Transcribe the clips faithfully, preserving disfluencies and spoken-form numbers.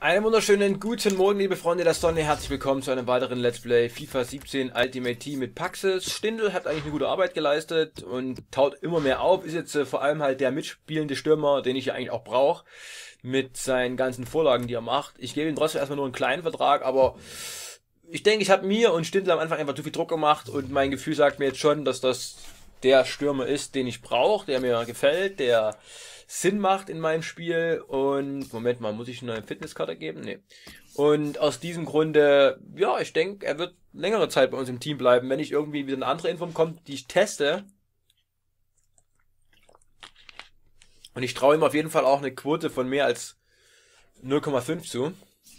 Einen wunderschönen guten Morgen, liebe Freunde der Sonne. Herzlich willkommen zu einem weiteren Let's Play FIFA siebzehn Ultimate Team mit Paxis. Stindl hat eigentlich eine gute Arbeit geleistet und taut immer mehr auf. Ist jetzt äh, vor allem halt der mitspielende Stürmer, den ich ja eigentlich auch brauche, mit seinen ganzen Vorlagen, die er macht. Ich gebe ihm trotzdem erstmal nur einen kleinen Vertrag, aber ich denke, ich habe mir und Stindl am Anfang einfach zu viel Druck gemacht und mein Gefühl sagt mir jetzt schon, dass das der Stürmer ist, den ich brauche, der mir gefällt, der Sinn macht in meinem Spiel. Und Moment mal, muss ich eine neue Fitnesskarte geben? Nee. Und aus diesem Grunde, ja, ich denke, er wird längere Zeit bei uns im Team bleiben. Wenn nicht irgendwie wieder eine andere Info kommt, die ich teste. Und ich traue ihm auf jeden Fall auch eine Quote von mehr als null Komma fünf zu.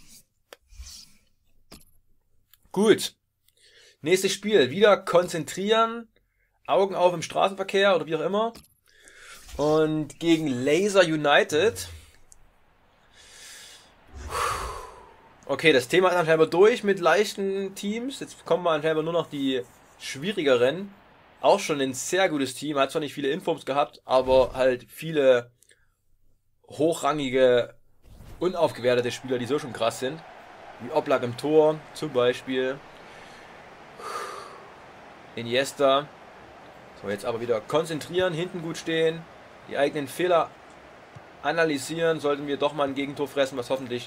Gut. Nächstes Spiel. Wieder konzentrieren. Augen auf im Straßenverkehr oder wie auch immer. Und gegen Laser United. Okay, das Thema ist anscheinend durch mit leichten Teams. Jetzt kommen wir anscheinend nur noch die schwierigeren. Auch schon ein sehr gutes Team. Hat zwar nicht viele Infos gehabt, aber halt viele hochrangige, unaufgewertete Spieler, die so schon krass sind. Wie Oblak im Tor zum Beispiel. Iniesta. So, jetzt aber wieder konzentrieren, hinten gut stehen, die eigenen Fehler analysieren. Sollten wir doch mal ein Gegentor fressen, was hoffentlich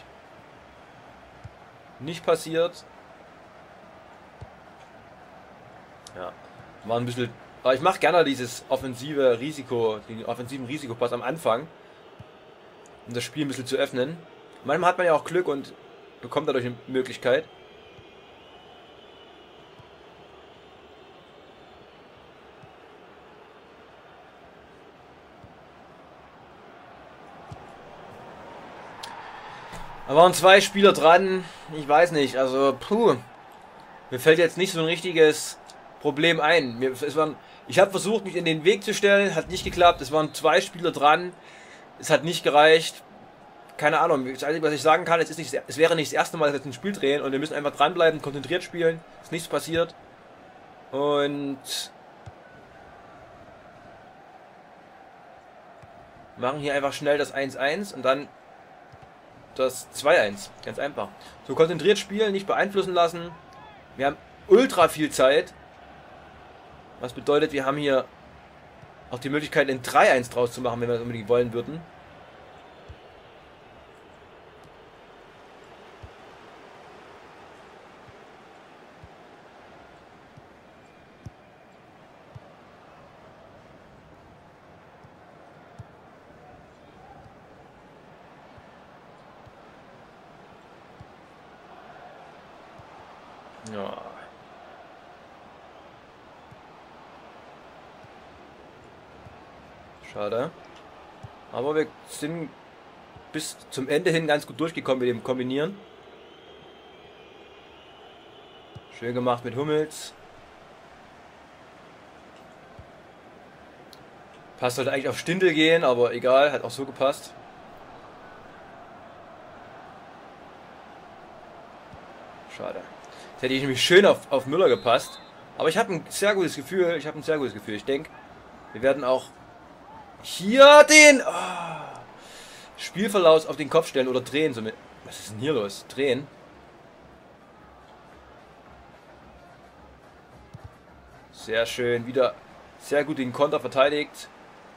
nicht passiert. Ja, war ein bisschen. Aber ich mache gerne dieses offensive Risiko, den offensiven Risikopass am Anfang, um das Spiel ein bisschen zu öffnen. Manchmal hat man ja auch Glück und bekommt dadurch eine Möglichkeit. Da waren zwei Spieler dran, ich weiß nicht, also puh, mir fällt jetzt nicht so ein richtiges Problem ein. Mir, es waren, ich habe versucht, mich in den Weg zu stellen, hat nicht geklappt, es waren zwei Spieler dran, es hat nicht gereicht, keine Ahnung, das Einzige, was ich sagen kann, es, ist nicht, es wäre nicht das erste Mal, dass wir jetzt ein Spiel drehen und wir müssen einfach dranbleiben, konzentriert spielen, ist nichts passiert und machen hier einfach schnell das eins eins und dann das zwei eins. Ganz einfach. So konzentriert spielen, nicht beeinflussen lassen. Wir haben ultra viel Zeit. Was bedeutet, wir haben hier auch die Möglichkeit, ein drei eins draus zu machen, wenn wir das unbedingt wollen würden. Ja. Schade. Aber wir sind bis zum Ende hin ganz gut durchgekommen mit dem Kombinieren. Schön gemacht mit Hummels. Passt sollte eigentlich auf Stindl gehen, aber egal, hat auch so gepasst. Schade. Jetzt hätte ich nämlich schön auf, auf Müller gepasst. Aber ich habe ein sehr gutes Gefühl. Ich habe ein sehr gutes Gefühl. Ich denke, wir werden auch hier den oh, Spielverlauf auf den Kopf stellen oder drehen. Somit. Was ist denn hier los? Drehen. Sehr schön. Wieder sehr gut den Konter verteidigt.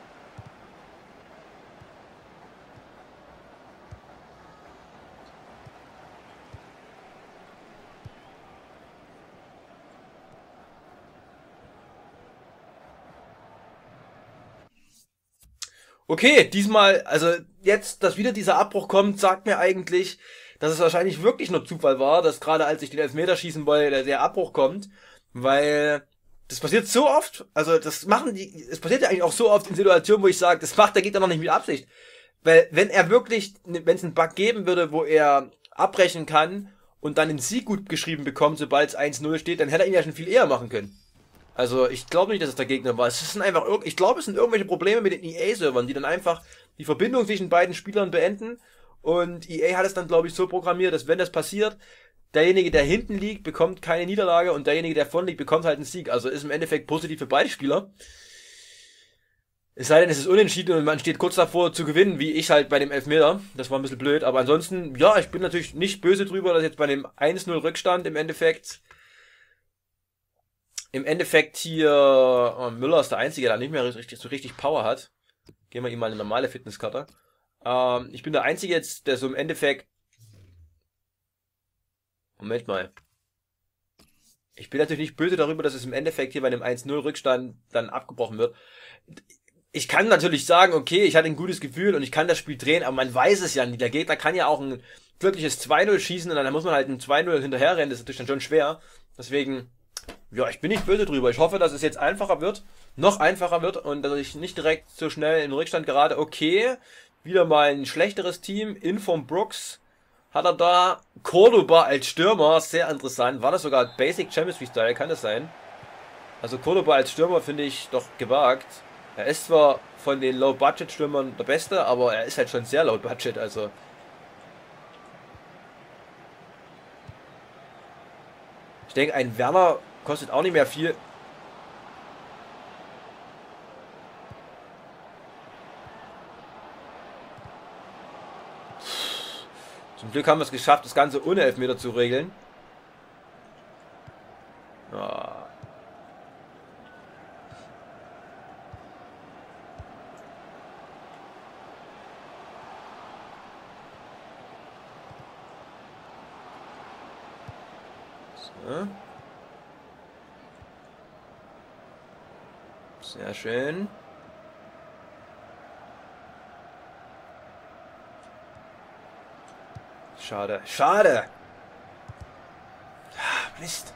Okay, diesmal, also jetzt, dass wieder dieser Abbruch kommt, sagt mir eigentlich, dass es wahrscheinlich wirklich nur Zufall war, dass gerade als ich den Elfmeter schießen wollte, der Abbruch kommt, weil das passiert so oft, also das machen die, es passiert ja eigentlich auch so oft in Situationen, wo ich sage, das macht der Gegner noch nicht mit Absicht, weil wenn er wirklich, wenn es einen Bug geben würde, wo er abbrechen kann und dann einen Sieg gut geschrieben bekommt, sobald es eins null steht, dann hätte er ihn ja schon viel eher machen können. Also ich glaube nicht, dass es der Gegner war. Es sind einfach, ich glaube, es sind irgendwelche Probleme mit den E A-Servern, die dann einfach die Verbindung zwischen beiden Spielern beenden. Und E A hat es dann, glaube ich, so programmiert, dass wenn das passiert, derjenige, der hinten liegt, bekommt keine Niederlage und derjenige, der vorne liegt, bekommt halt einen Sieg. Also ist im Endeffekt positiv für beide Spieler. Es sei denn, es ist unentschieden und man steht kurz davor zu gewinnen, wie ich halt bei dem Elfmeter. Das war ein bisschen blöd, aber ansonsten, ja, ich bin natürlich nicht böse drüber, dass jetzt bei dem eins null Rückstand im Endeffekt, im Endeffekt hier, oh, Müller ist der Einzige, der nicht mehr richtig, so richtig Power hat. Gehen wir ihm mal eine normale Fitnesskarte. Ähm, ich bin der Einzige jetzt, der so im Endeffekt, Moment mal. Ich bin natürlich nicht böse darüber, dass es im Endeffekt hier bei einem eins null Rückstand dann abgebrochen wird. Ich kann natürlich sagen, okay, ich hatte ein gutes Gefühl und ich kann das Spiel drehen, aber man weiß es ja nicht. Der Gegner kann ja auch ein glückliches zwei null schießen und dann muss man halt ein zwei null hinterherrennen. Das ist natürlich dann schon schwer. Deswegen, ja, ich bin nicht böse drüber. Ich hoffe, dass es jetzt einfacher wird, noch einfacher wird und dass ich nicht direkt so schnell in den Rückstand gerate. Okay, wieder mal ein schlechteres Team. Inform Brooks hat er da. Cordoba als Stürmer, sehr interessant. War das sogar Basic Chemistry Style, kann das sein? Also Cordoba als Stürmer finde ich doch gewagt. Er ist zwar von den Low-Budget-Stürmern der Beste, aber er ist halt schon sehr Low-Budget, also. Ich denke, ein Werner kostet auch nicht mehr viel. Zum Glück haben wir es geschafft, das Ganze ohne Elfmeter zu regeln. Ja. So. Sehr schön. Schade. Schade. Ah, Mist.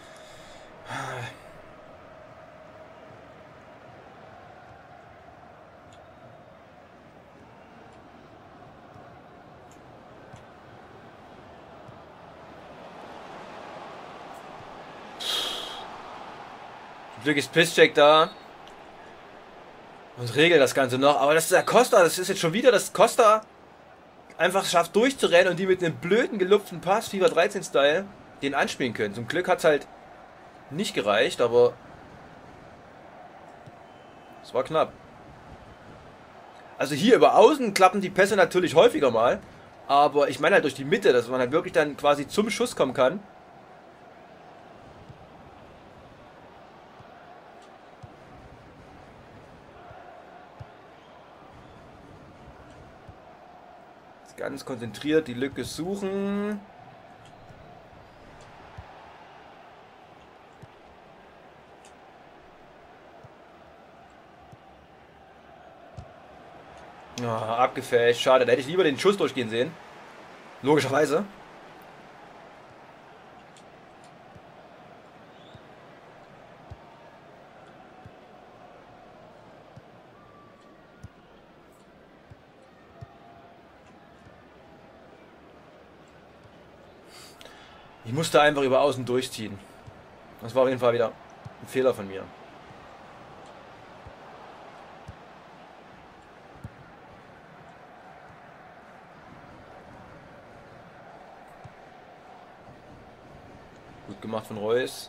Zum Glück ist Pisscheck da. Und regelt das Ganze noch. Aber das ist der Costa. Das ist jetzt schon wieder, dass Costa einfach schafft durchzurennen und die mit einem blöden gelupften Pass, FIFA dreizehn Style, den anspielen können. Zum Glück hat es halt nicht gereicht, aber es war knapp. Also hier über Außen klappen die Pässe natürlich häufiger mal. Aber ich meine halt durch die Mitte, dass man halt wirklich dann quasi zum Schuss kommen kann. Ganz konzentriert die Lücke suchen. Oh, abgefälscht. Schade, da hätte ich lieber den Schuss durchgehen sehen. Logischerweise. Ich musste einfach über außen durchziehen. Das war auf jeden Fall wieder ein Fehler von mir. Gut gemacht von Reus.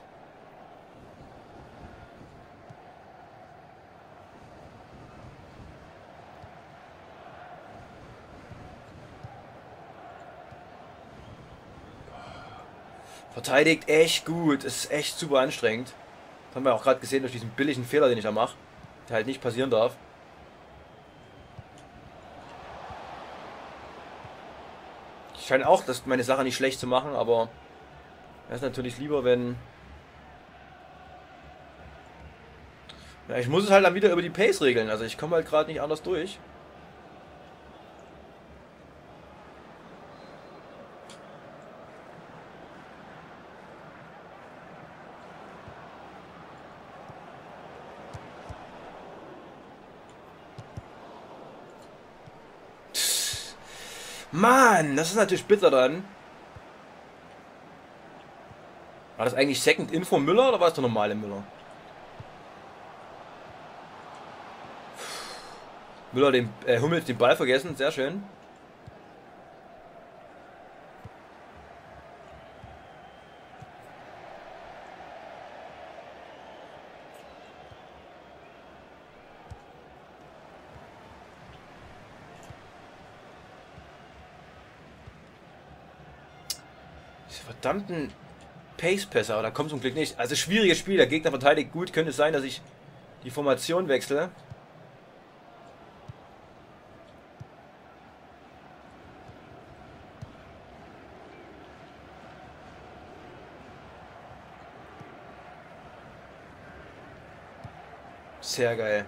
Verteidigt echt gut. Es ist echt super anstrengend. Das haben wir auch gerade gesehen durch diesen billigen Fehler, den ich da mache. Der halt nicht passieren darf. Ich scheine auch das, meine Sache nicht schlecht zu machen, aber es ist natürlich lieber, wenn... Ja, ich muss es halt dann wieder über die Pace regeln. Also ich komme halt gerade nicht anders durch. Mann, das ist natürlich bitter dann. War das eigentlich Second Info Müller oder war es der normale Müller? Müller den, äh, Hummels den Ball vergessen, sehr schön. Diese verdammten Pace-Pässe, aber da kommt zum Glück nicht. Also schwieriges Spiel, der Gegner verteidigt gut. Könnte es sein, dass ich die Formation wechsle. Sehr geil.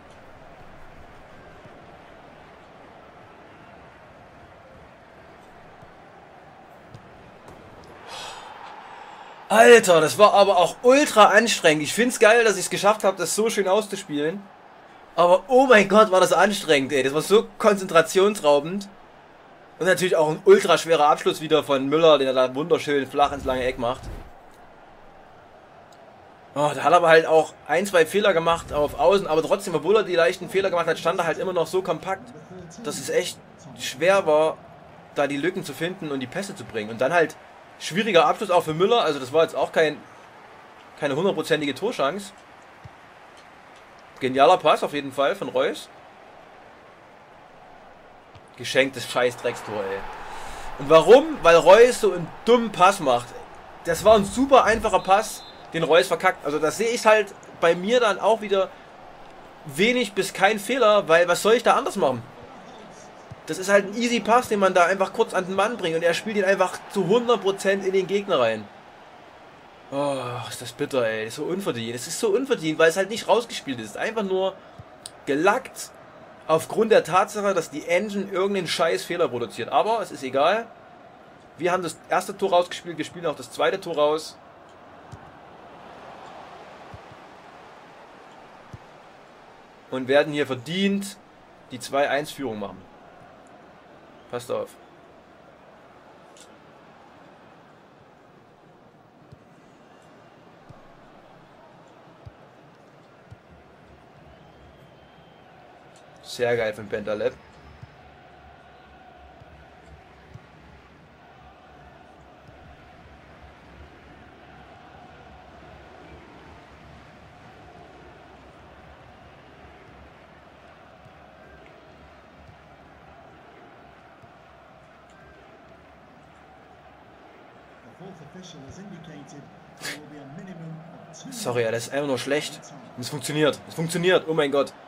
Alter, das war aber auch ultra anstrengend. Ich find's geil, dass ich es geschafft habe, das so schön auszuspielen. Aber oh mein Gott, war das anstrengend, ey. Das war so konzentrationsraubend. Und natürlich auch ein ultra schwerer Abschluss wieder von Müller, den er da wunderschön flach ins lange Eck macht. Oh, da hat er aber halt auch ein, zwei Fehler gemacht auf Außen, aber trotzdem, obwohl er die leichten Fehler gemacht hat, stand er halt immer noch so kompakt, dass es echt schwer war, da die Lücken zu finden und die Pässe zu bringen. Und dann halt schwieriger Abschluss auch für Müller, also das war jetzt auch kein, keine hundertprozentige Torchance. Genialer Pass auf jeden Fall von Reus. Geschenktes Scheiß-Dreckstor, ey. Und warum? Weil Reus so einen dummen Pass macht. Das war ein super einfacher Pass, den Reus verkackt. Also das sehe ich halt bei mir dann auch wieder wenig bis kein Fehler, weil was soll ich da anders machen? Das ist halt ein easy Pass, den man da einfach kurz an den Mann bringt und er spielt ihn einfach zu hundert Prozent in den Gegner rein. Oh, ist das bitter, ey. Das ist so unverdient. Es ist so unverdient, weil es halt nicht rausgespielt ist. Einfach nur gelackt aufgrund der Tatsache, dass die Engine irgendeinen scheiß Fehler produziert. Aber es ist egal. Wir haben das erste Tor rausgespielt, wir spielen auch das zweite Tor raus. Und werden hier verdient die zwei eins Führung machen. Passt auf. Sehr geil von Bentaleb. Sorry, das ist einfach nur schlecht. Und es funktioniert. Es funktioniert. Oh mein Gott.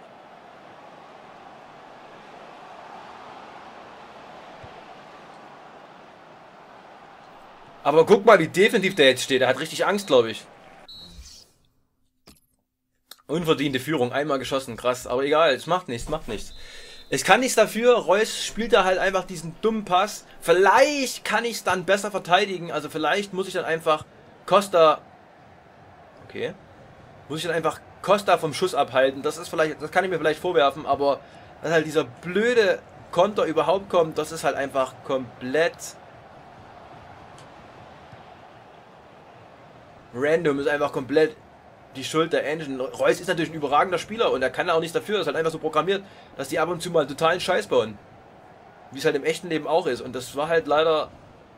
Aber guck mal, wie defensiv der jetzt steht. Er hat richtig Angst, glaube ich. Unverdiente Führung. Einmal geschossen. Krass. Aber egal. Es macht nichts. Macht nichts. Ich kann nichts dafür. Reus spielt da halt einfach diesen dummen Pass. Vielleicht kann ich es dann besser verteidigen. Also vielleicht muss ich dann einfach Costa... Okay. Muss ich dann einfach Costa vom Schuss abhalten. Das ist vielleicht, das kann ich mir vielleicht vorwerfen, aber dass halt dieser blöde Konter überhaupt kommt, das ist halt einfach komplett random, ist einfach komplett die Schuld der Engine. Reus ist natürlich ein überragender Spieler und er kann auch nichts dafür, das ist halt einfach so programmiert, dass die ab und zu mal totalen Scheiß bauen. Wie es halt im echten Leben auch ist. Und das war halt leider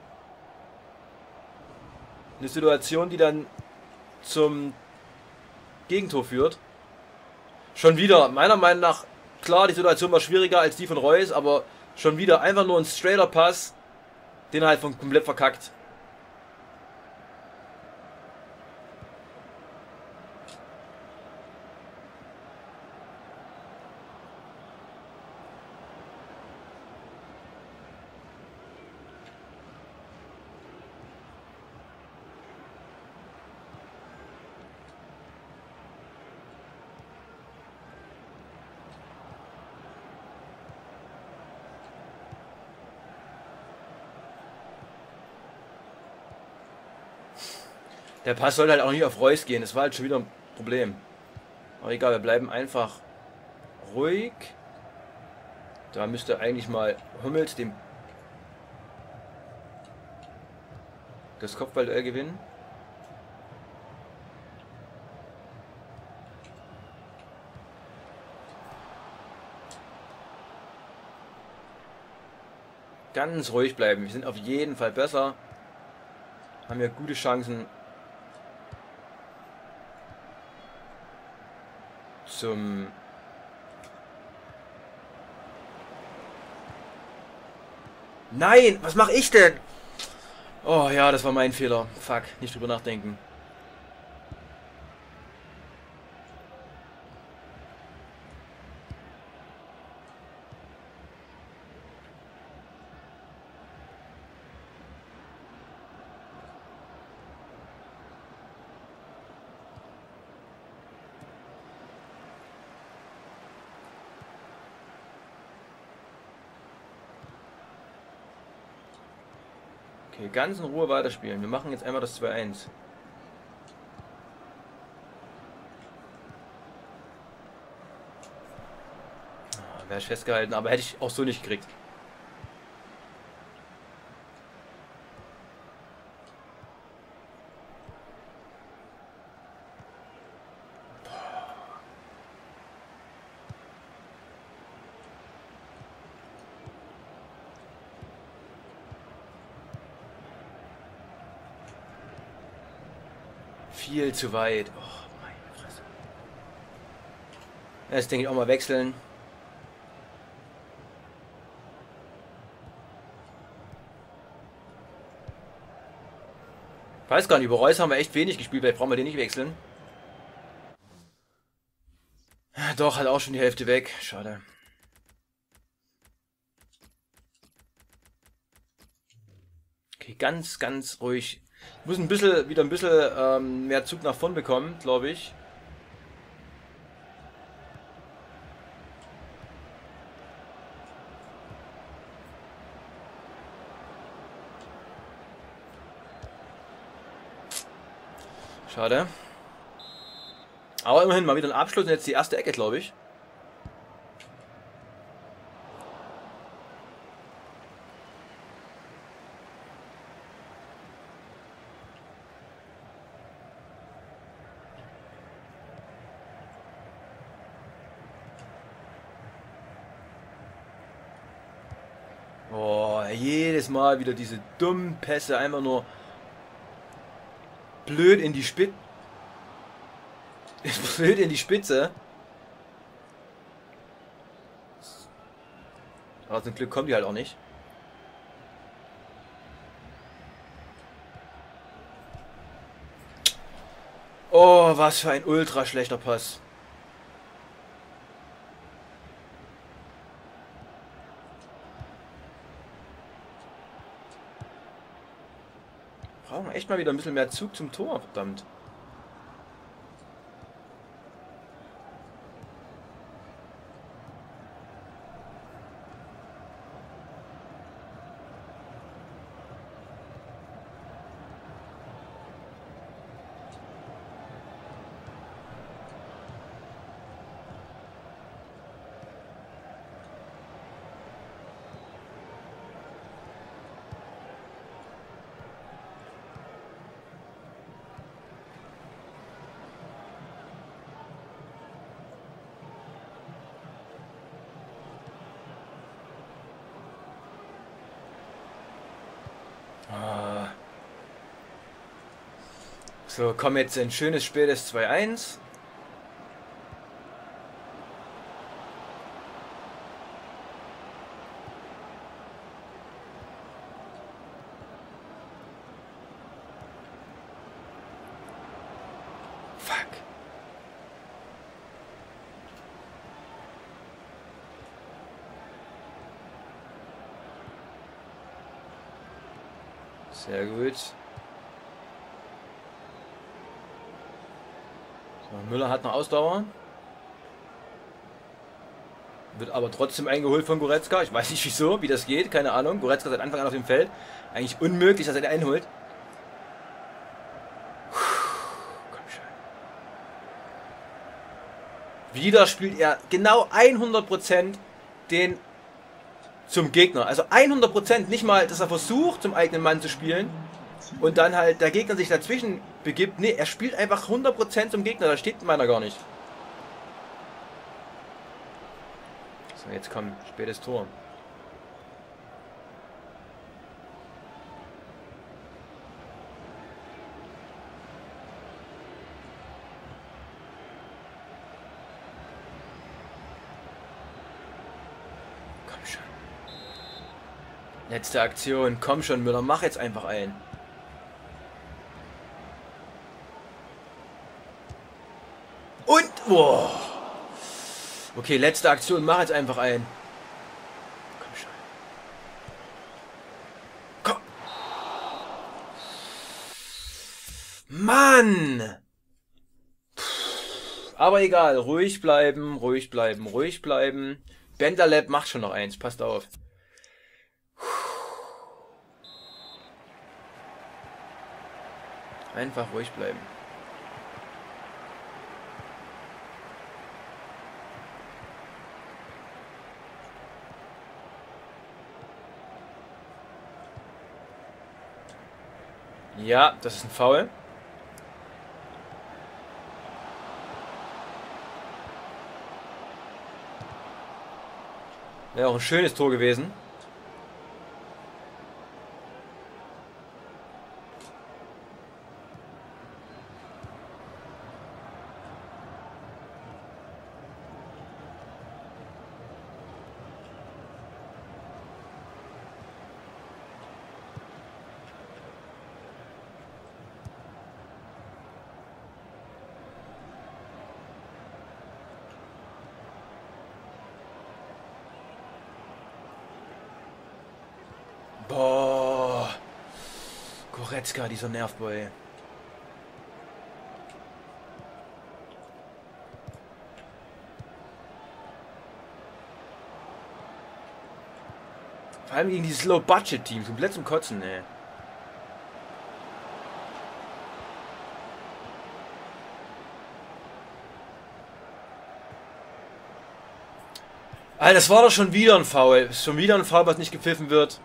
eine Situation, die dann zum Gegentor führt. Schon wieder, meiner Meinung nach, klar, die Situation war schwieriger als die von Reus, aber schon wieder einfach nur ein straighter Pass, den er halt von komplett verkackt. Der Pass soll halt auch nicht auf Reus gehen. Das war halt schon wieder ein Problem. Aber egal, wir bleiben einfach ruhig. Da müsste eigentlich mal Hummels dem das Kopfballduell gewinnen. Ganz ruhig bleiben. Wir sind auf jeden Fall besser. Haben wir gute Chancen zum Nein, was mache ich denn? Oh ja, das war mein Fehler. Fuck, nicht drüber nachdenken. Okay, ganz in Ruhe weiterspielen. Wir machen jetzt einmal das zwei eins. Ah, wäre ich festgehalten, aber hätte ich auch so nicht gekriegt. Viel zu weit. Oh, meine Fresse. Jetzt denke ich auch mal wechseln. Weiß gar nicht, über Reus haben wir echt wenig gespielt, vielleicht brauchen wir den nicht wechseln. Doch, hat auch schon die Hälfte weg. Schade. Okay, ganz, ganz ruhig. Ich muss ein bisschen, wieder ein bisschen ähm, mehr Zug nach vorn bekommen, glaube ich. Schade. Aber immerhin mal wieder ein Abschluss und jetzt die erste Ecke, glaube ich. Oh, jedes Mal wieder diese dummen Pässe, einfach nur blöd in die Spitze. Blöd in die Spitze. Aber zum Glück kommen die halt auch nicht. Oh, was für ein ultra schlechter Pass. Brauchen wir echt mal wieder ein bisschen mehr Zug zum Tor, verdammt. So, komm jetzt ein schönes spätes zwei eins. Fuck. Sehr gut. Müller hat noch Ausdauer. Wird aber trotzdem eingeholt von Goretzka. Ich weiß nicht wieso, wie das geht. Keine Ahnung. Goretzka seit Anfang an auf dem Feld. Eigentlich unmöglich, dass er den einholt. Komm schon. Wieder spielt er genau hundert Prozent den zum Gegner. Also hundert Prozent. Nicht mal, dass er versucht, zum eigenen Mann zu spielen. Und dann halt der Gegner sich dazwischen begibt. Ne, er spielt einfach hundert Prozent zum Gegner. Da steht meiner gar nicht. So, jetzt kommt spätes Tor. Komm schon. Letzte Aktion. Komm schon, Müller. Mach jetzt einfach ein. Boah. Okay, letzte Aktion. Mach jetzt einfach ein. Komm schon. Komm. Mann. Aber egal. Ruhig bleiben, ruhig bleiben, ruhig bleiben. Benderlab macht schon noch eins. Passt auf. Einfach ruhig bleiben. Ja, das ist ein Foul. Wäre auch ein schönes Tor gewesen. Boah. Goretzka, dieser Nervboy. Vor allem gegen dieses Low-Budget-Team. Komplett zum Kotzen, ey. Alter, das war doch schon wieder ein Foul. Ist schon wieder ein Foul, was nicht gepfiffen wird.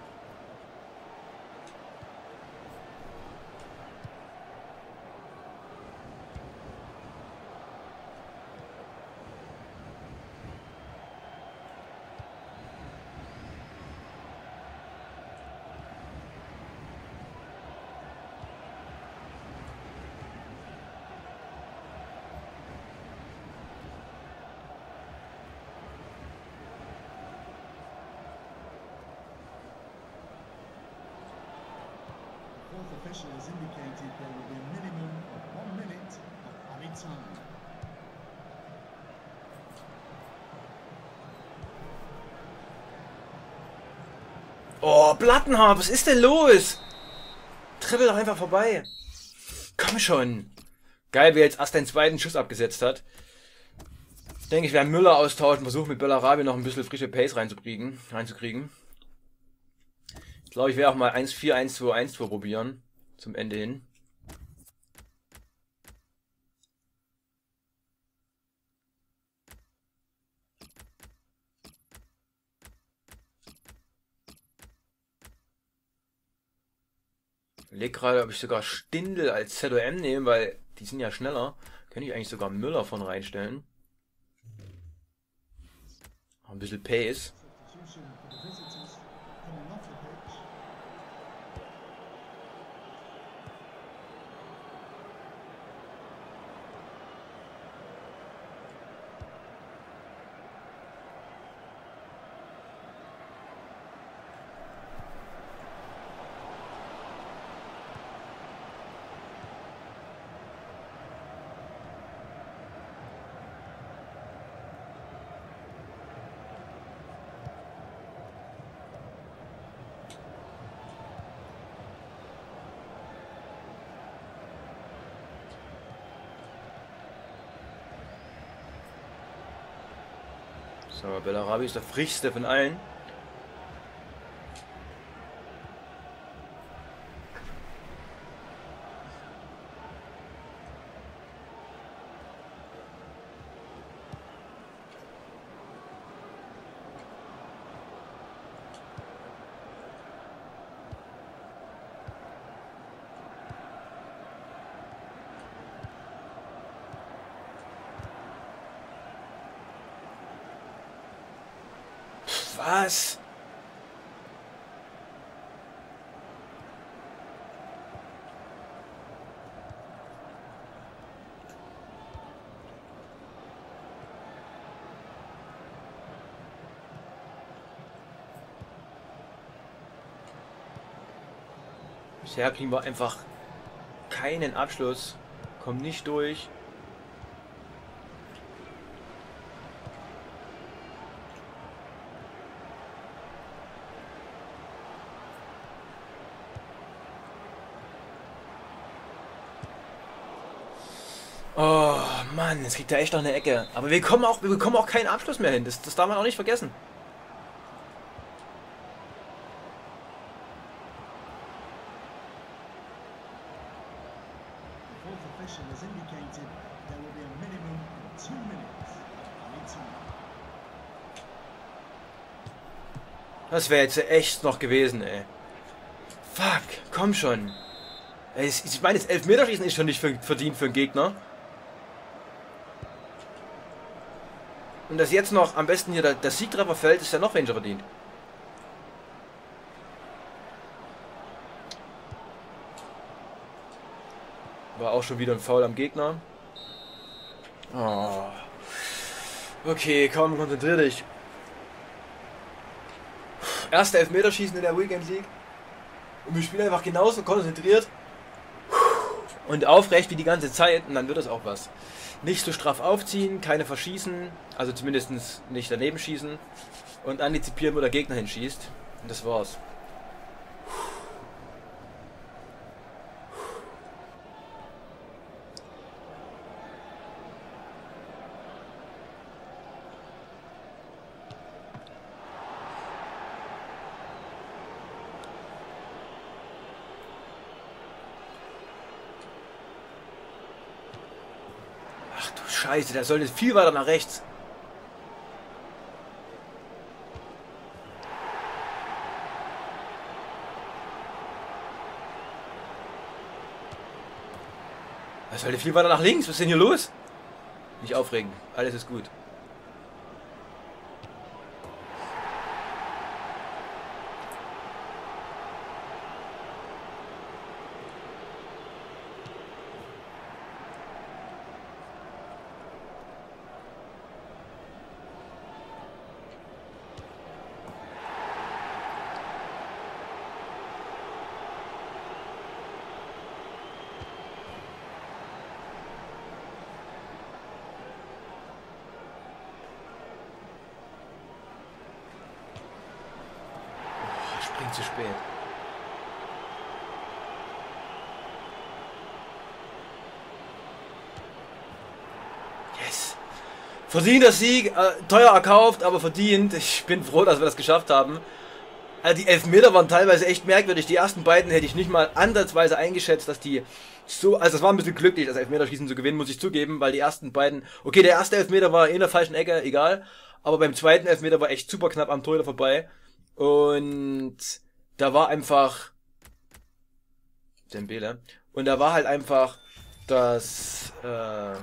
Officials indicated there will be a minimum of one minute of added time. Oh, Plattenhardt, was ist denn los? Trippel doch einfach vorbei. Komm schon. Geil, wie er jetzt erst den zweiten Schuss abgesetzt hat. Ich denke, ich werde Müller austauschen, versuchen mit Bellarabi noch ein bisschen frische Pace reinzukriegen. reinzukriegen. Ich glaube, ich werde auch mal eins vier, eins zwei, eins zwei probieren. Zum Ende hin. Ich überlege gerade, ob ich sogar Stindl als Z O M nehme, weil die sind ja schneller. Könnte ich eigentlich sogar Müller von reinstellen. Auch ein bisschen Pace. So, Bellarabi ist der frischste von allen. Was? Bisher kriegen wir einfach keinen Abschluss. Kommt nicht durch. Oh Mann, jetzt kriegt er echt noch eine Ecke. Aber wir kommen auch, wir bekommen auch keinen Abschluss mehr hin. Das, das darf man auch nicht vergessen. The fourth official has indicated there will be a minimum of two minutes of added time. Das wäre jetzt echt noch gewesen, ey. Fuck, komm schon. Ey, ich meine, das Elfmeterschießen ist schon nicht verdient für einen Gegner. Und dass jetzt noch am besten hier der, der Siegtreffer fällt, ist ja noch weniger verdient. War auch schon wieder ein Foul am Gegner. Oh. Okay, komm, konzentrier dich. Erste Elfmeterschießen in der Weekend League. Und wir spielen einfach genauso konzentriert und aufrecht wie die ganze Zeit. Und dann wird es auch was. Nicht so straff aufziehen, keine verschießen. Also zumindest nicht daneben schießen. Und antizipieren, wo der Gegner hinschießt. Und das war's. Ach du Scheiße, der sollte viel weiter nach rechts. Er sollte viel weiter nach links. Was ist denn hier los? Nicht aufregen. Alles ist gut. Springt zu spät. Yes. Verdienter Sieg, äh, teuer erkauft, aber verdient. Ich bin froh, dass wir das geschafft haben. Also die Elfmeter waren teilweise echt merkwürdig. Die ersten beiden hätte ich nicht mal ansatzweise eingeschätzt, dass die so... Also es war ein bisschen glücklich, das Elfmeterschießen zu gewinnen, muss ich zugeben, weil die ersten beiden... Okay, der erste Elfmeter war in der falschen Ecke, egal. Aber beim zweiten Elfmeter war echt super knapp am Torhüter vorbei. Und da war einfach... Dembele. Und da war halt einfach das... Äh,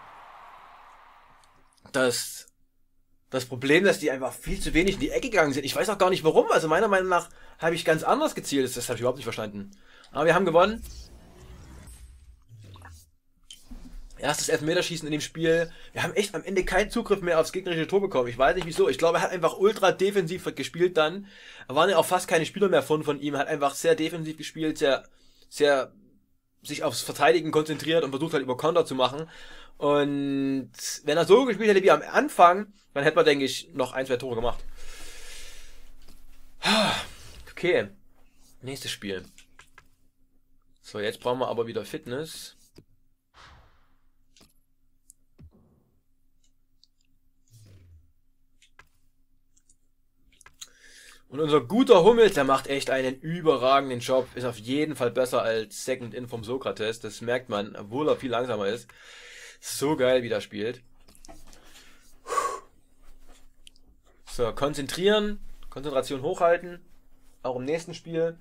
das... Das Problem, dass die einfach viel zu wenig in die Ecke gegangen sind. Ich weiß auch gar nicht warum. Also meiner Meinung nach habe ich ganz anders gezielt. Das habe ich überhaupt nicht verstanden. Aber wir haben gewonnen. Erstes Elfmeterschießen in dem Spiel. Wir haben echt am Ende keinen Zugriff mehr aufs gegnerische Tor bekommen. Ich weiß nicht wieso. Ich glaube, er hat einfach ultra defensiv gespielt dann. Da waren ja auch fast keine Spieler mehr von, von ihm. Er hat einfach sehr defensiv gespielt, sehr, sehr sich aufs Verteidigen konzentriert und versucht halt über Konter zu machen. Und wenn er so gespielt hätte wie am Anfang, dann hätte man, denke ich, noch ein, zwei Tore gemacht. Okay, nächstes Spiel. So, jetzt brauchen wir aber wieder Fitness. Und unser guter Hummels, der macht echt einen überragenden Job. Ist auf jeden Fall besser als Second In vom Sokrates. Das merkt man, obwohl er viel langsamer ist. So geil, wie der spielt. So, konzentrieren. Konzentration hochhalten. Auch im nächsten Spiel.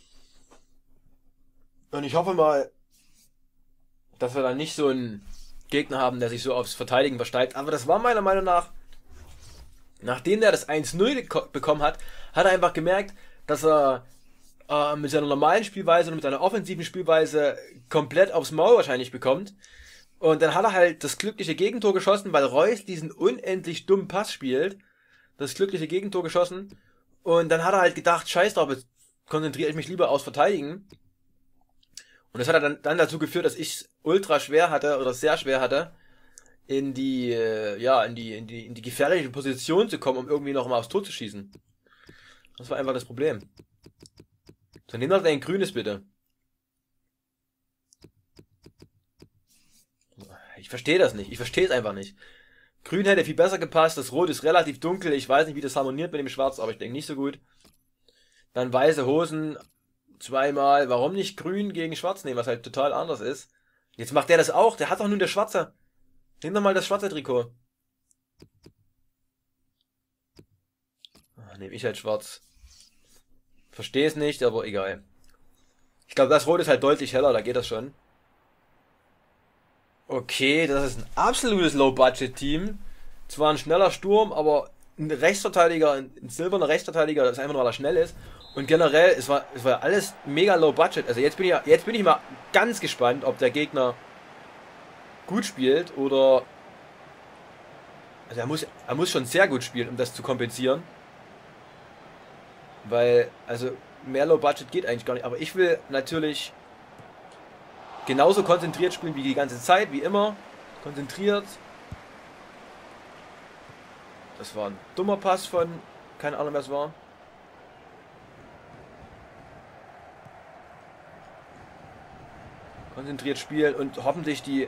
Und ich hoffe mal, dass wir dann nicht so einen Gegner haben, der sich so aufs Verteidigen versteigt. Aber das war meiner Meinung nach, nachdem der das eins null bekommen hat, hat er einfach gemerkt, dass er äh, mit seiner normalen Spielweise und mit seiner offensiven Spielweise komplett aufs Maul wahrscheinlich bekommt. Und dann hat er halt das glückliche Gegentor geschossen, weil Reus diesen unendlich dummen Pass spielt. Das glückliche Gegentor geschossen. Und dann hat er halt gedacht, scheiß drauf, jetzt konzentriere ich mich lieber aufs Verteidigen. Und das hat er dann, dann dazu geführt, dass ich es ultra schwer hatte, oder sehr schwer hatte, in die, äh, ja, in die, in die, in die gefährliche Position zu kommen, um irgendwie noch mal aufs Tor zu schießen. Das war einfach das Problem. So, nimm doch dein Grünes bitte. Ich verstehe das nicht. Ich verstehe es einfach nicht. Grün hätte viel besser gepasst. Das Rot ist relativ dunkel. Ich weiß nicht, wie das harmoniert mit dem Schwarz, aber ich denke nicht so gut. Dann weiße Hosen. Zweimal. Warum nicht grün gegen schwarz nehmen, was halt total anders ist? Jetzt macht der das auch. Der hat doch nun das schwarze. Nimm doch mal das schwarze Trikot. Nehme ich halt schwarz. Verstehe es nicht, aber egal. Ich glaube, das Rot ist halt deutlich heller, da geht das schon. Okay, das ist ein absolutes Low-Budget-Team. Zwar ein schneller Sturm, aber ein Rechtsverteidiger, ein silberner Rechtsverteidiger, das ist einfach nur, weil er schnell ist. Und generell, es war, es war alles mega Low-Budget. Also jetzt bin ich, jetzt bin ich mal ganz gespannt, ob der Gegner gut spielt oder... Also er muss, er muss schon sehr gut spielen, um das zu kompensieren. Weil, also mehr Low Budget geht eigentlich gar nicht. Aber ich will natürlich genauso konzentriert spielen wie die ganze Zeit, wie immer. Konzentriert. Das war ein dummer Pass von, keine Ahnung wer es war. Konzentriert spielen und hoffentlich die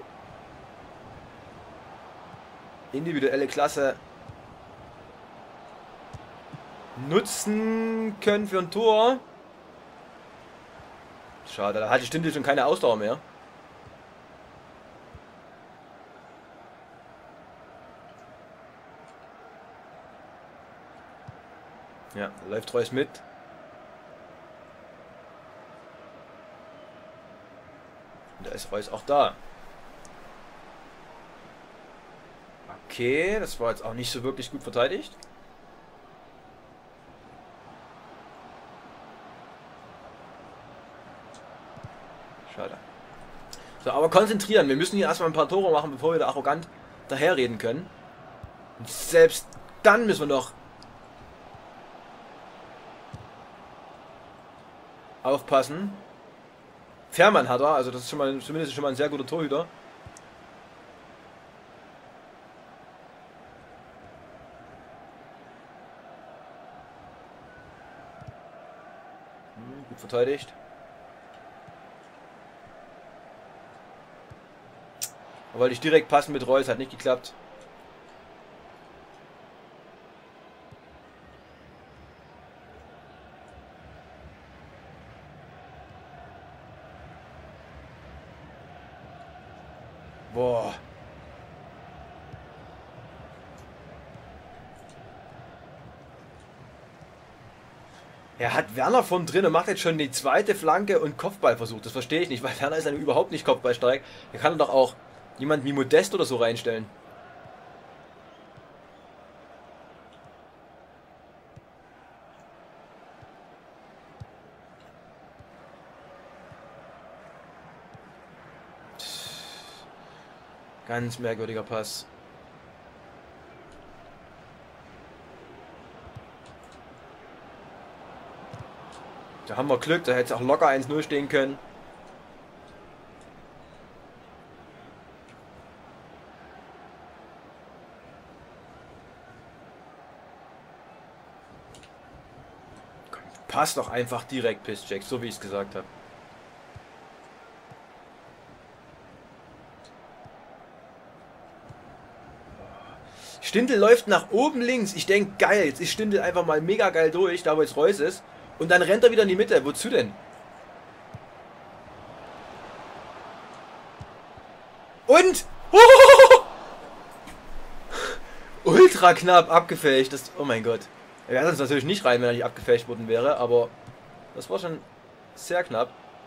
individuelle Klasse nutzen können für ein Tor. Schade, da hatte Stindl schon keine Ausdauer mehr. Ja, läuft Reus mit. Und da ist Reus auch da. Okay, das war jetzt auch nicht so wirklich gut verteidigt. Schade. So, aber konzentrieren. Wir müssen hier erstmal ein paar Tore machen, bevor wir da arrogant daherreden können. Und selbst dann müssen wir noch aufpassen. Fährmann hat er, also das ist schon mal zumindest schon mal ein sehr guter Torhüter. Hm, gut verteidigt. Wollte ich direkt passen mit Reus, hat nicht geklappt. Boah. Er hat Werner von drin und macht jetzt schon die zweite Flanke und Kopfballversuch. Das verstehe ich nicht, weil Werner ist dann überhaupt nicht kopfballstark. Er kann doch auch jemand wie Modest oder so reinstellen. Ganz merkwürdiger Pass. Da haben wir Glück, da hätte es auch locker eins null stehen können. Passt doch einfach direkt, Pisscheck, so wie ich es gesagt habe. Stindl läuft nach oben links. Ich denke, geil, jetzt ist Stindl einfach mal mega geil durch, da wo jetzt Reus ist. Und dann rennt er wieder in die Mitte. Wozu denn? Und? Ultra knapp abgefälscht. Das, oh mein Gott. Er wäre sonst natürlich nicht rein, wenn er nicht abgefälscht worden wäre, aber das war schon sehr knapp.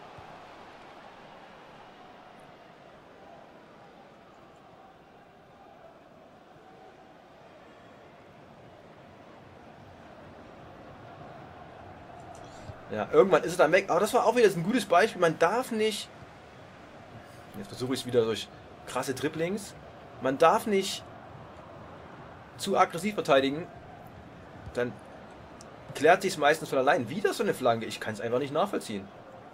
Ja, irgendwann ist es dann weg. Aber das war auch wieder ein gutes Beispiel. Man darf nicht... Jetzt versuche ich es wieder durch krasse Dribblings. Man darf nicht zu aggressiv verteidigen. Dann klärt sich es meistens von allein. Wieder so eine Flanke. Ich kann es einfach nicht nachvollziehen.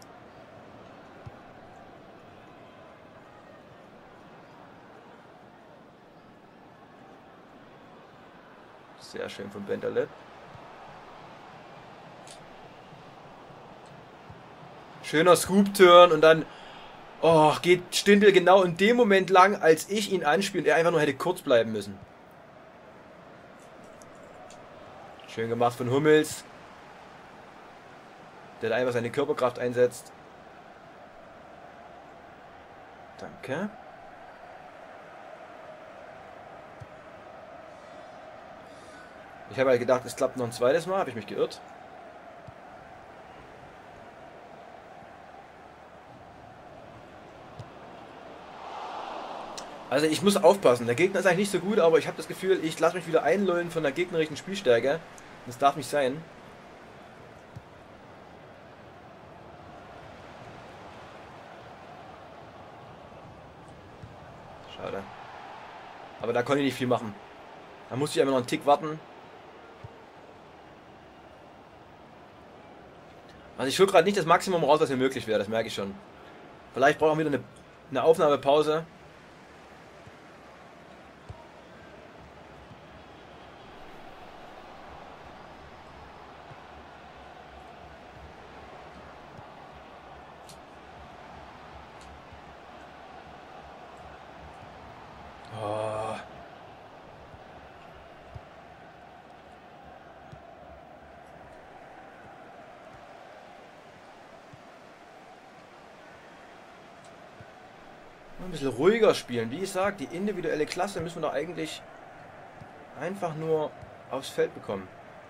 Sehr schön von Bentaleb. Schöner Scoop-Turn und dann Oh, geht Stindl genau in dem Moment lang, als ich ihn anspiele und er einfach nur hätte kurz bleiben müssen. Schön gemacht von Hummels. Der da einfach seine Körperkraft einsetzt. Danke. Ich habe halt gedacht, es klappt noch ein zweites Mal. Habe ich mich geirrt. Also ich muss aufpassen. Der Gegner ist eigentlich nicht so gut, aber ich habe das Gefühl, ich lasse mich wieder einlullen von der gegnerischen Spielstärke. Das darf nicht sein. Schade. Aber da konnte ich nicht viel machen. Da musste ich einfach noch einen Tick warten. Also ich hole gerade nicht das Maximum raus, was mir möglich wäre. Das merke ich schon. Vielleicht brauchen wir wieder eine, eine Aufnahmepause. Ein bisschen ruhiger spielen. Wie ich sage, die individuelle Klasse müssen wir doch eigentlich einfach nur aufs Feld bekommen.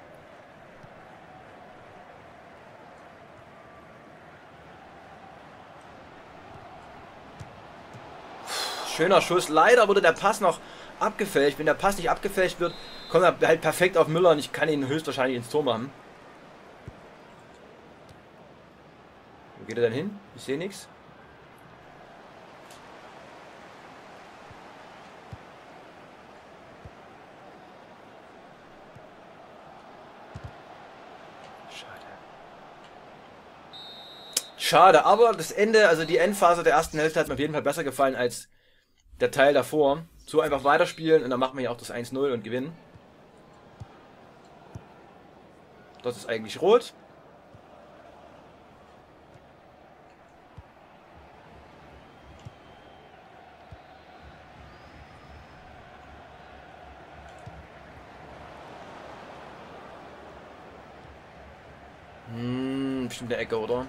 Schöner Schuss. Leider wurde der Pass noch abgefälscht. Wenn der Pass nicht abgefälscht wird, kommt er halt perfekt auf Müller und ich kann ihn höchstwahrscheinlich ins Tor machen. Wo geht er denn hin? Ich sehe nichts. Schade, aber das Ende, also die Endphase der ersten Hälfte hat mir auf jeden Fall besser gefallen als der Teil davor. So einfach weiterspielen und dann machen wir ja auch das eins null und gewinnen. Das ist eigentlich rot. Hm, bestimmt eine Ecke, oder?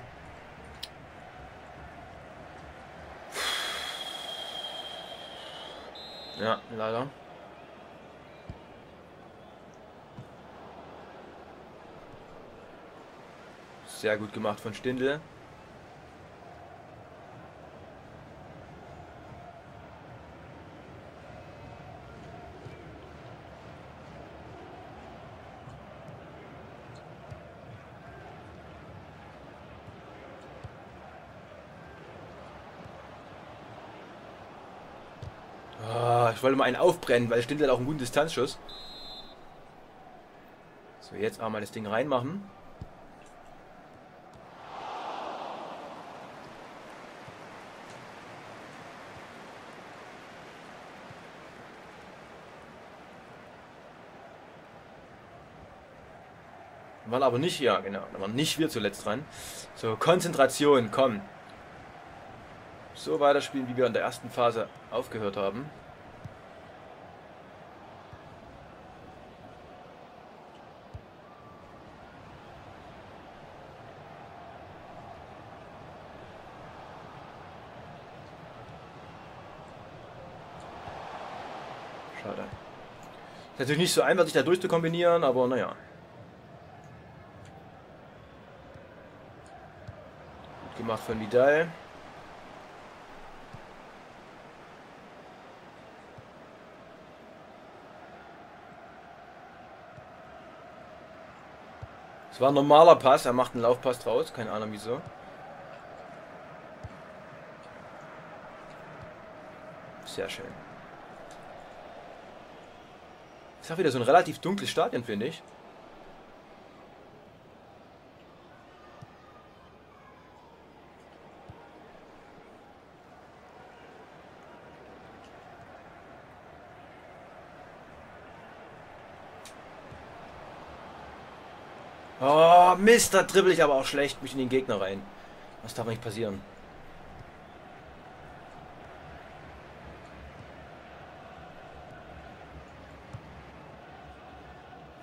Ja, leider. Sehr gut gemacht von Stindl. Ich wollte mal einen aufbrennen, weil Stindl hat auch einen guten Distanzschuss. So, jetzt einmal das Ding reinmachen. Waren aber nicht, ja genau, da waren nicht wir zuletzt dran. So, Konzentration, komm. So weiterspielen, wie wir in der ersten Phase aufgehört haben. Schade. Ist natürlich nicht so einfach, sich da durchzukombinieren, aber naja. Gut gemacht von Vidal. Es war ein normaler Pass, er macht einen Laufpass draus, keine Ahnung wieso. Sehr schön. Ist auch wieder so ein relativ dunkles Stadion, finde ich. Oh, Mist, da dribbel ich aber auch schlecht mich in den Gegner rein. Das darf nicht passieren.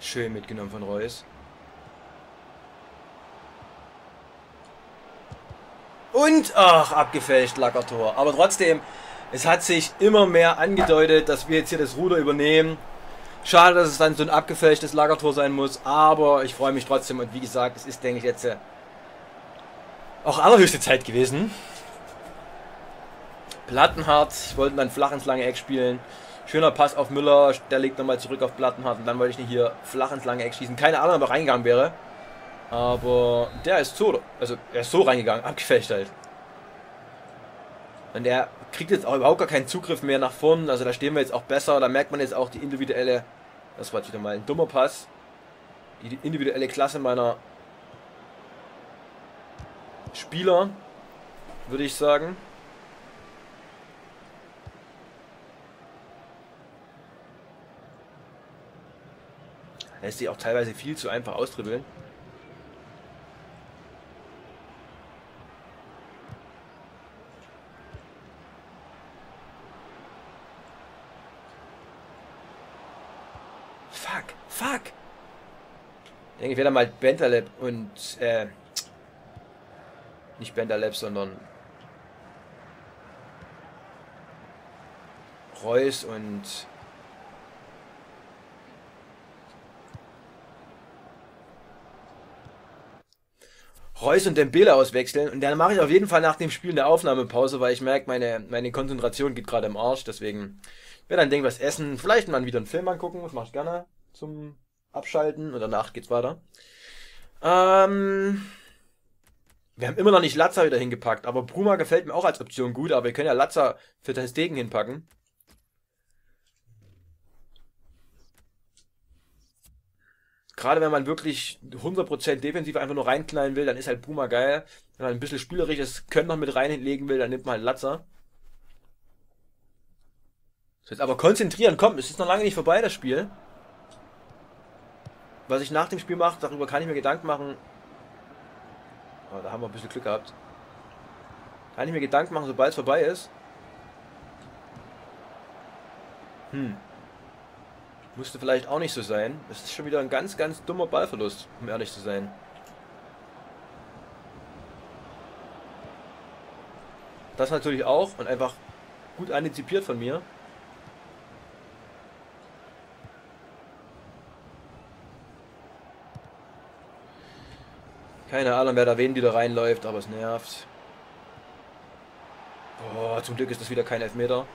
Schön mitgenommen von Reus. Und, ach, abgefälscht, Lackertor. Aber trotzdem, es hat sich immer mehr angedeutet, dass wir jetzt hier das Ruder übernehmen. Schade, dass es dann so ein abgefälschtes Lagertor sein muss, aber ich freue mich trotzdem und wie gesagt, es ist, denke ich, jetzt äh, auch allerhöchste Zeit gewesen. Plattenhardt, ich wollte dann flach ins lange Eck spielen. Schöner Pass auf Müller, der legt nochmal zurück auf Plattenhardt und dann wollte ich nicht hier flach ins lange Eck schießen. Keine Ahnung, ob er reingegangen wäre. Aber der ist so, also er ist so reingegangen, abgefälscht halt. Und er kriegt jetzt auch überhaupt gar keinen Zugriff mehr nach vorn, also da stehen wir jetzt auch besser, da merkt man jetzt auch die individuelle, das war jetzt wieder mal ein dummer Pass, die individuelle Klasse meiner Spieler, würde ich sagen. Lässt sich auch teilweise viel zu einfach austribbeln. Fuck, fuck! Ich denke, ich werde mal Bentaleb und, äh, nicht Bentaleb, sondern Reus und Reus und Dembele auswechseln und dann mache ich auf jeden Fall nach dem Spiel eine Aufnahmepause, weil ich merke, meine, meine Konzentration geht gerade im Arsch, deswegen werde dann denke was essen, vielleicht mal wieder einen Film angucken, das mache ich gerne zum Abschalten und danach geht's weiter. Ähm, wir haben immer noch nicht Latza wieder hingepackt, aber Bruma gefällt mir auch als Option gut, aber wir können ja Latza für Ter Stegen hinpacken. Gerade wenn man wirklich hundert Prozent defensiv einfach nur reinknallen will, dann ist halt Bruma geil. Wenn man ein bisschen spielerisches Können noch mit reinlegen will, dann nimmt man halt Latza. So, jetzt aber konzentrieren, komm, es ist noch lange nicht vorbei, das Spiel. Was ich nach dem Spiel mache, darüber kann ich mir Gedanken machen. Oh, da haben wir ein bisschen Glück gehabt. Kann ich mir Gedanken machen, sobald es vorbei ist. Hm. Musste vielleicht auch nicht so sein. Das ist schon wieder ein ganz, ganz dummer Ballverlust, um ehrlich zu sein. Das natürlich auch und einfach gut antizipiert von mir. Keine Ahnung, wer da wen wieder reinläuft, aber es nervt. Oh, zum Glück ist das wieder kein Elfmeter.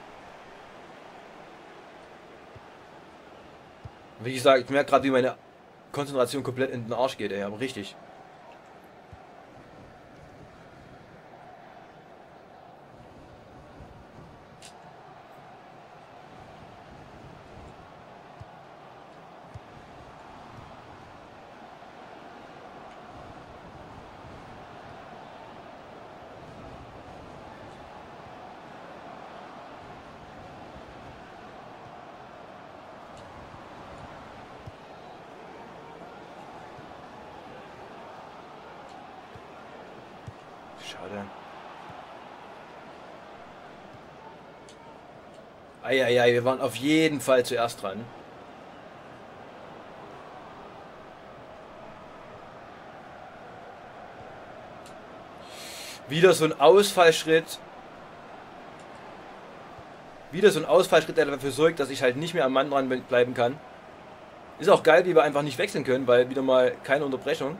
Wie gesagt, ich merke gerade, wie meine Konzentration komplett in den Arsch geht, ey, aber richtig. Schade. Eieiei, wir waren auf jeden Fall zuerst dran. Wieder so ein Ausfallschritt. Wieder so ein Ausfallschritt, der dafür sorgt, dass ich halt nicht mehr am Mann dran bleiben kann. Ist auch geil, wie wir einfach nicht wechseln können, weil wieder mal keine Unterbrechung.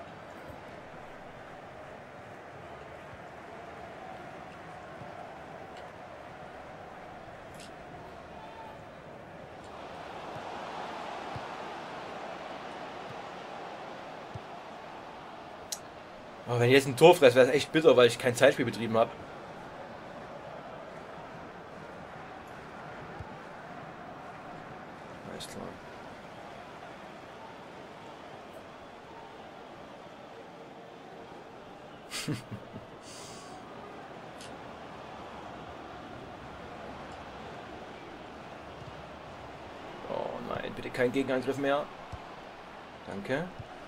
Aber wenn ich jetzt ein Tor fresse, wäre es echt bitter, weil ich kein Zeitspiel betrieben habe. Alles klar. Oh nein, bitte kein Gegenangriff mehr. Danke.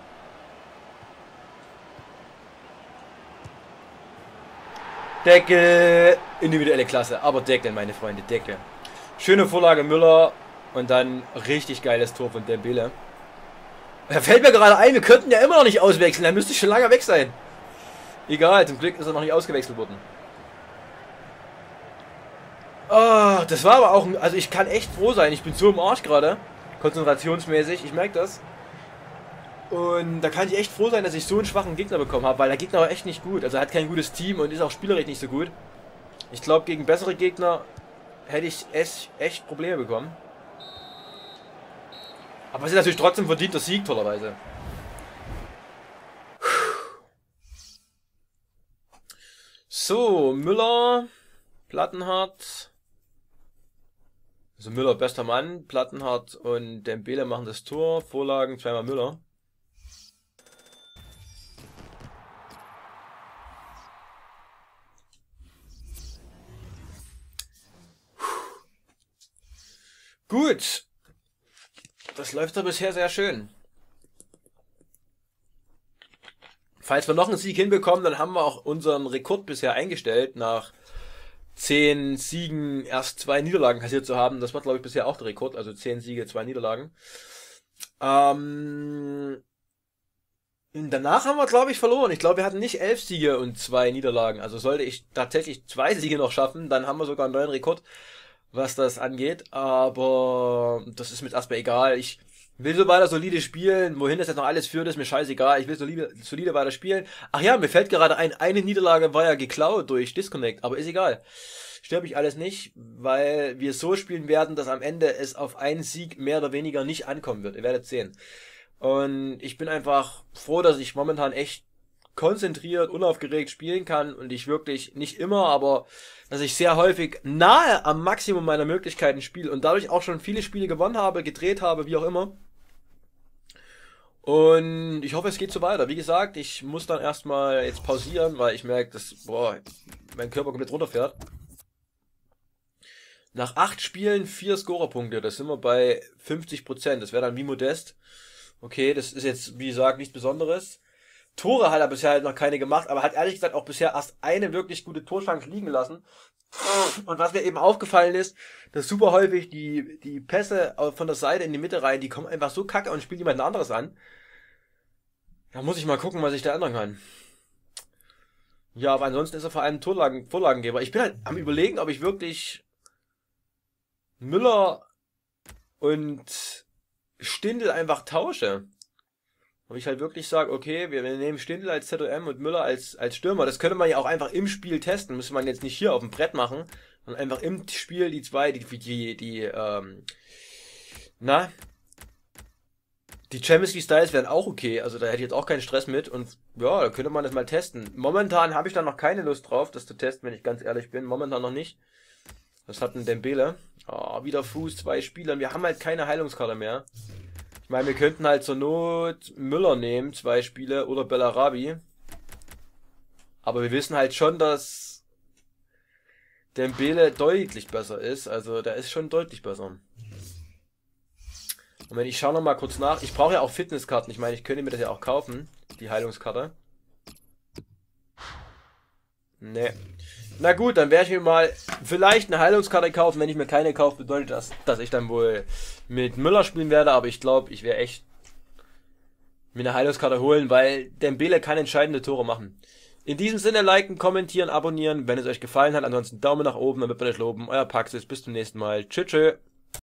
Deckel, individuelle Klasse, aber Deckel, meine Freunde, Deckel. Schöne Vorlage Müller und dann richtig geiles Tor von Dembele. Da fällt mir gerade ein, wir könnten ja immer noch nicht auswechseln. Da müsste ich schon lange weg sein. Egal, zum Glück ist er noch nicht ausgewechselt worden. Oh, das war aber auch ein... Also ich kann echt froh sein. Ich bin so im Arsch gerade. Konzentrationsmäßig. Ich merke das. Und da kann ich echt froh sein, dass ich so einen schwachen Gegner bekommen habe. Weil der Gegner war echt nicht gut. Also er hat kein gutes Team und ist auch spielerisch nicht so gut. Ich glaube, gegen bessere Gegner hätte ich echt, echt Probleme bekommen. Aber es ist natürlich trotzdem verdienter Sieg, tollerweise. So, Müller, Plattenhardt. Also Müller, bester Mann, Plattenhardt und Dembele machen das Tor. Vorlagen, zweimal Müller. Gut. Das läuft doch bisher sehr schön. Falls wir noch einen Sieg hinbekommen, dann haben wir auch unseren Rekord bisher eingestellt, nach zehn Siegen erst zwei Niederlagen kassiert zu haben. Das war, glaube ich, bisher auch der Rekord, also zehn Siege, zwei Niederlagen. Ähm, danach haben wir, glaube ich, verloren. Ich glaube, wir hatten nicht elf Siege und zwei Niederlagen. Also sollte ich tatsächlich zwei Siege noch schaffen, dann haben wir sogar einen neuen Rekord, was das angeht. Aber das ist mir erstmal egal. Ich will so weiter solide spielen. Wohin das jetzt noch alles führt, ist mir scheißegal. Ich will solide, solide weiter spielen. Ach ja, mir fällt gerade ein, eine Niederlage war ja geklaut durch Disconnect. Aber ist egal. Stört mich alles nicht, weil wir so spielen werden, dass am Ende es auf einen Sieg mehr oder weniger nicht ankommen wird. Ihr werdet sehen. Und ich bin einfach froh, dass ich momentan echt konzentriert, unaufgeregt spielen kann und ich wirklich nicht immer, aber dass ich sehr häufig nahe am Maximum meiner Möglichkeiten spiele und dadurch auch schon viele Spiele gewonnen habe, gedreht habe, wie auch immer. Und ich hoffe, es geht so weiter. Wie gesagt, ich muss dann erstmal jetzt pausieren, weil ich merke, dass boah, mein Körper komplett runterfährt. Nach acht Spielen vier Scorerpunkte, das sind wir bei fünfzig Prozent. Das wäre dann wie Modest. Okay, das ist jetzt, wie gesagt, nichts Besonderes. Tore hat er bisher halt noch keine gemacht, aber hat ehrlich gesagt auch bisher erst eine wirklich gute Torchance liegen lassen. Und was mir eben aufgefallen ist, dass super häufig die, die Pässe von der Seite in die Mitte rein, die kommen einfach so kacke und spielen jemand anderes an. Da muss ich mal gucken, was ich da ändern kann. Ja, aber ansonsten ist er vor allem Torlagen, Vorlagengeber. Ich bin halt am Überlegen, ob ich wirklich Müller und Stindl einfach tausche. Ob ich halt wirklich sage, okay, wir, wir nehmen Stindl als Z O M und Müller als, als Stürmer. Das könnte man ja auch einfach im Spiel testen. Müsste man jetzt nicht hier auf dem Brett machen, sondern einfach im Spiel die zwei, die, die, die, ähm, na, die Champions League Styles wären auch okay. Also da hätte ich jetzt auch keinen Stress mit und ja, da könnte man das mal testen. Momentan habe ich da noch keine Lust drauf, das zu testen, wenn ich ganz ehrlich bin. Momentan noch nicht. Das hat ein Dembele. Oh, wieder Fuß, zwei Spielern. Wir haben halt keine Heilungskarte mehr. Ich meine, wir könnten halt zur Not Müller nehmen, zwei Spiele, oder Bellarabi. Aber wir wissen halt schon, dass Dembele deutlich besser ist. Also, der ist schon deutlich besser. Moment, ich schaue nochmal kurz nach. Ich brauche ja auch Fitnesskarten. Ich meine, ich könnte mir das ja auch kaufen, die Heilungskarte. Nee. Na gut, dann werde ich mir mal vielleicht eine Heilungskarte kaufen. Wenn ich mir keine kaufe, bedeutet das, dass ich dann wohl mit Müller spielen werde. Aber ich glaube, ich werde echt mir eine Heilungskarte holen, weil Dembele kann entscheidende Tore machen. In diesem Sinne, liken, kommentieren, abonnieren, wenn es euch gefallen hat. Ansonsten Daumen nach oben, damit wir euch loben. Euer Paxis, bis zum nächsten Mal. Tschüss, tschüss.